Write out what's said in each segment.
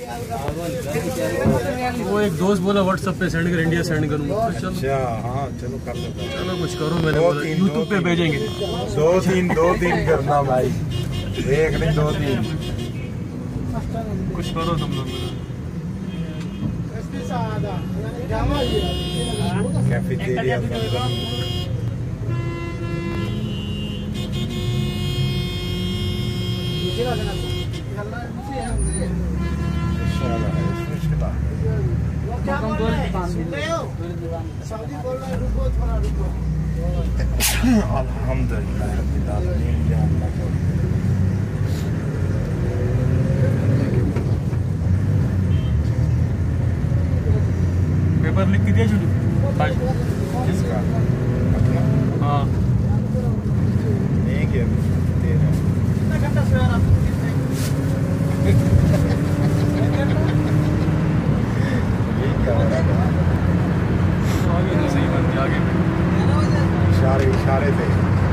वो एक दोस्त बोला व्हाट्सएप पे सेंड कर, इंडिया सेंड करूँगा। अच्छा हाँ चलो कर लो, चलो कुछ करो, मैंने बोला यूट्यूब पे भेजेंगे। दो तीन करना भाई, एक नहीं 2-3 कुछ करो तुम लोग। कैफेटेरिया अल्हम्दुलिल्लाह रब्बिल आलमीन। पेपर लिख के दिया छोटू किसका? अपना? हाँ नहीं किया तेरा। ये क्या हो रहा है? आगे तो सही बात है, आगे इशारे थे।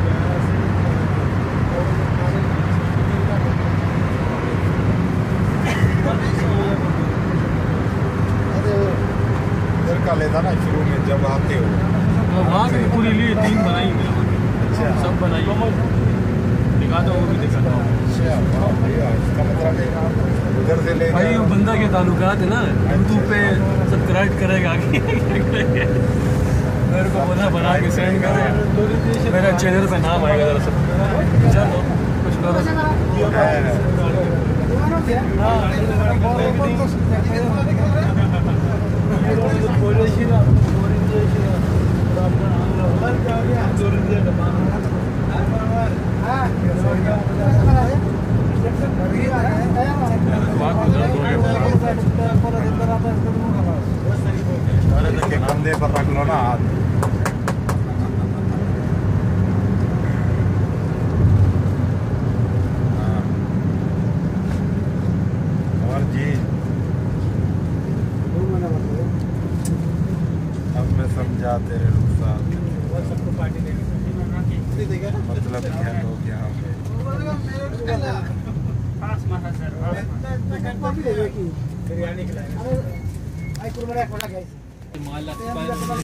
इधर का लेता ना शुरू में जब आते हो, वहाँ की पूरी लिए 3 बनाई। अच्छा सब बनाई, दिखाता हूँ, वो भी दिखाता हूँ। अच्छा इसका मतलब उधर से ले भाई वो बंदा के ताल्लुकात है ना, यूट्यूब पे सब्सक्राइब करेगा आगे। मेरे को बोला बना के सेंड करे, मेरा चैनल पे नाम आएगा जरा सब। चलो कुछ करो। के कंधे पर रख लो ना हाथ। और जी अब मैं समझा तेरे रुखसार मतलब क्या लोग यहाँ पे माल